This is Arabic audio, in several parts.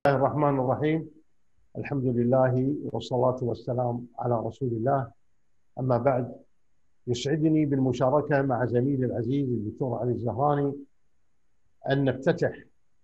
الله الرحمن الرحيم. الحمد لله والصلاة والسلام على رسول الله. أما بعد، يسعدني بالمشاركة مع زميلي العزيز الدكتور علي الزهراني أن نفتتح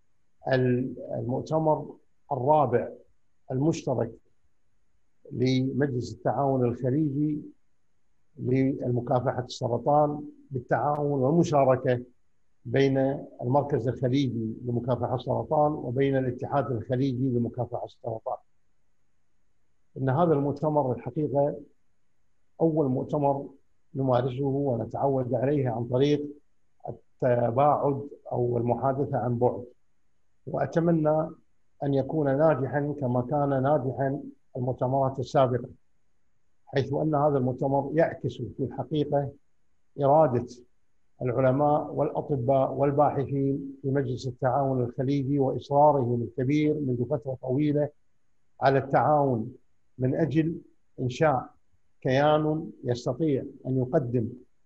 المؤتمر الرابع المشترك لمجلس التعاون الخليجي لمكافحة السرطان بالتعاون والمشاركة بين المركز الخليجي لمكافحة السرطان وبين الاتحاد الخليجي لمكافحة السرطان. إن هذا المؤتمر الحقيقة أول مؤتمر نمارسه ونتعود عليه عن طريق التباعد أو المحادثة عن بعد، وأتمنى أن يكون ناجحا كما كان ناجحا المؤتمرات السابقة، حيث أن هذا المؤتمر يعكس في الحقيقة إرادة العلماء والأطباء والباحثين في مجلس التعاون الخليجي وإصرارهم الكبير منذ فترة طويلة على التعاون من أجل إنشاء كيان يستطيع أن يقدم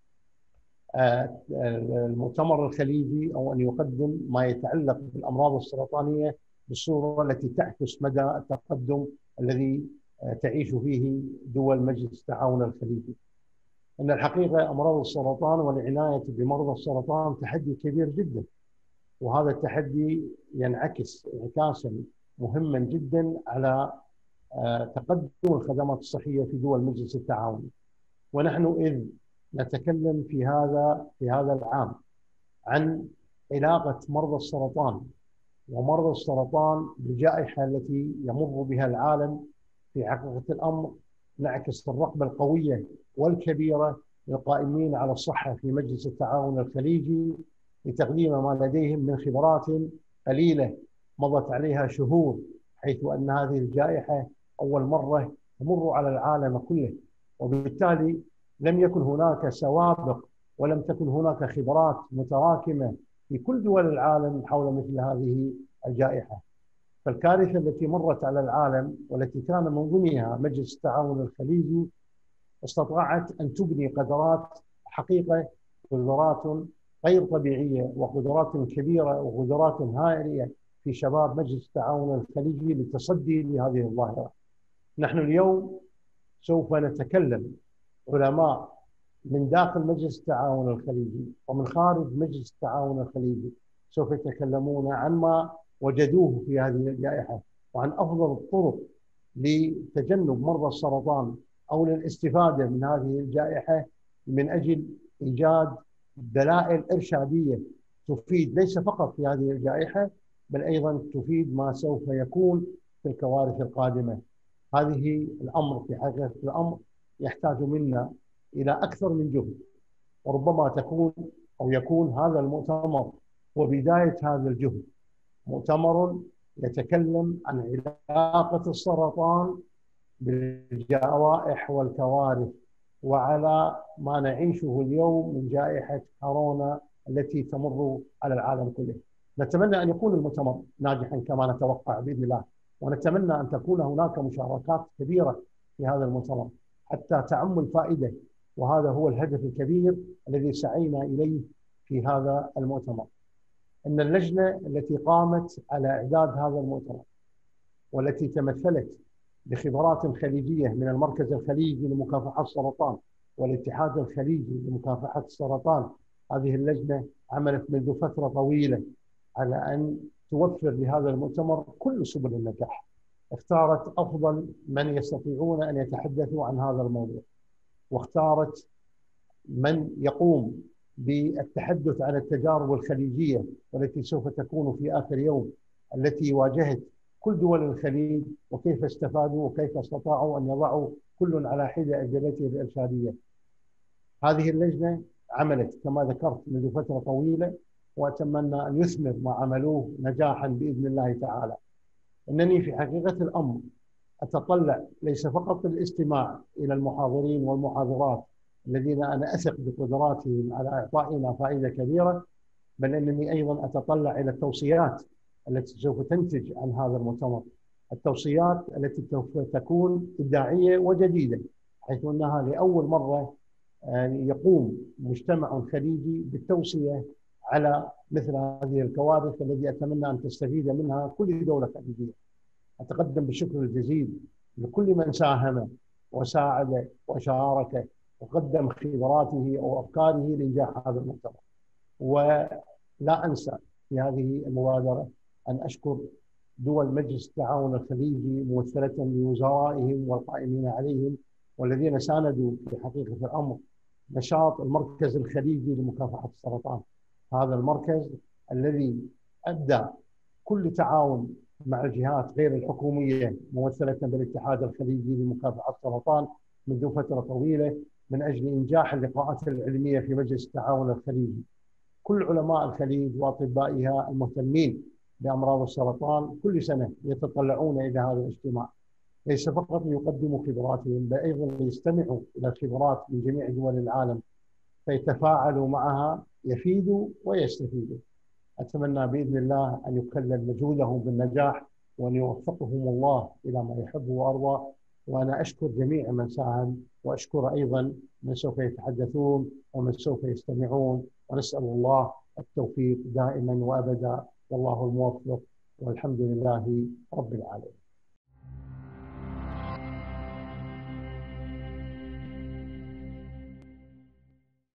المؤتمر الخليجي أو أن يقدم ما يتعلق بالأمراض السرطانية بالصورة التي تعكس مدى التقدم الذي تعيش فيه دول مجلس التعاون الخليجي. إن الحقيقة أمراض السرطان والعناية بمرضى السرطان تحدي كبير جدا، وهذا التحدي ينعكس انعكاسا مهما جدا على تقدم الخدمات الصحية في دول مجلس التعاون. ونحن إذ نتكلم في هذا العام عن علاقة مرضى السرطان ومرضى السرطان بالجائحة التي يمر بها العالم، في حقيقة الأمر نعكس الرغبة القوية والكبيرة للقائمين على الصحة في مجلس التعاون الخليجي لتقديم ما لديهم من خبرات قليلة مضت عليها شهور، حيث أن هذه الجائحة أول مرة تمر على العالم كله، وبالتالي لم يكن هناك سوابق ولم تكن هناك خبرات متراكمة في كل دول العالم حول مثل هذه الجائحة. فالكارثة التي مرت على العالم والتي كان من ضمنها مجلس التعاون الخليجي استطاعت أن تبني قدرات حقيقة، قدرات غير طبيعية وقدرات كبيرة وقدرات هائلة في شباب مجلس التعاون الخليجي للتصدي لهذه الظاهرة. نحن اليوم سوف نتكلم علماء من داخل مجلس التعاون الخليجي ومن خارج مجلس التعاون الخليجي، سوف يتكلمون عن ما وجدوه في هذه الجائحة وعن أفضل الطرق لتجنب مرضى السرطان أو للاستفادة من هذه الجائحة من أجل إيجاد دلائل إرشادية تفيد ليس فقط في هذه الجائحة بل أيضا تفيد ما سوف يكون في الكوارث القادمة. هذه الأمر في حقيقة الأمر يحتاج منا إلى أكثر من جهد، وربما يكون هذا المؤتمر وبداية هذا الجهد، مؤتمر يتكلم عن علاقة السرطان بالجوائح والكوارث وعلى ما نعيشه اليوم من جائحة كورونا التي تمر على العالم كله. نتمنى أن يكون المؤتمر ناجحا كما نتوقع بإذن الله، ونتمنى أن تكون هناك مشاركات كبيرة في هذا المؤتمر حتى تعم الفائدة، وهذا هو الهدف الكبير الذي سعينا إليه في هذا المؤتمر. أن اللجنة التي قامت على إعداد هذا المؤتمر والتي تمثلت بخبرات خليجية من المركز الخليجي لمكافحة السرطان والاتحاد الخليجي لمكافحة السرطان، هذه اللجنة عملت منذ فترة طويلة على أن توفر لهذا المؤتمر كل سبل النجاح. اختارت أفضل من يستطيعون أن يتحدثوا عن هذا الموضوع، واختارت من يقوم بالتحدث عن التجارب الخليجية والتي سوف تكون في آخر يوم، التي واجهت كل دول الخليج وكيف استفادوا وكيف استطاعوا أن يضعوا كل على حدة أجندته الإرشادية. هذه اللجنة عملت كما ذكرت منذ فترة طويلة، وأتمنى أن يثمر ما عملوه نجاحا بإذن الله تعالى. إنني في حقيقة الأمر أتطلع ليس فقط الاستماع إلى المحاضرين والمحاضرات الذين أنا أثق بقدراتهم على إعطائنا فائدة كبيرة، بل أنني أيضا أتطلع إلى التوصيات التي سوف تنتج عن هذا المؤتمر، التوصيات التي سوف تكون إبداعية وجديدة، حيث أنها لأول مرة يقوم مجتمع خليجي بالتوصية على مثل هذه الكوارث التي أتمنى أن تستفيد منها كل دولة خليجية. أتقدم بالشكر الجزيل لكل من ساهم وساعد وشارك وقدم خبراته أو أفكاره لإنجاح هذا المؤتمر. ولا أنسى في هذه المبادرة أن أشكر دول مجلس التعاون الخليجي ممثلة بوزرائهم والقائمين عليهم، والذين ساندوا في حقيقة الأمر نشاط المركز الخليجي لمكافحة السرطان. هذا المركز الذي أبدى كل تعاون مع الجهات غير الحكومية ممثلة بالاتحاد الخليجي لمكافحة السرطان منذ فترة طويلة من أجل إنجاح اللقاءات العلمية في مجلس التعاون الخليجي. كل علماء الخليج وأطبائها المهتمين بأمراض السرطان كل سنة يتطلعون إلى هذا الاجتماع، ليس فقط ليقدموا خبراتهم بل أيضا ليستمعوا إلى الخبرات من جميع دول العالم فيتفاعلوا معها، يفيدوا ويستفيدوا. أتمنى بإذن الله أن يكلل مجهودهم بالنجاح وأن يوفقهم الله إلى ما يحب وأرضى. وأنا أشكر جميع من ساهم، وأشكر أيضا من سوف يتحدثون ومن سوف يستمعون، ونسأل الله التوفيق دائما وأبدا، والله الموفق، والحمد لله رب العالمين.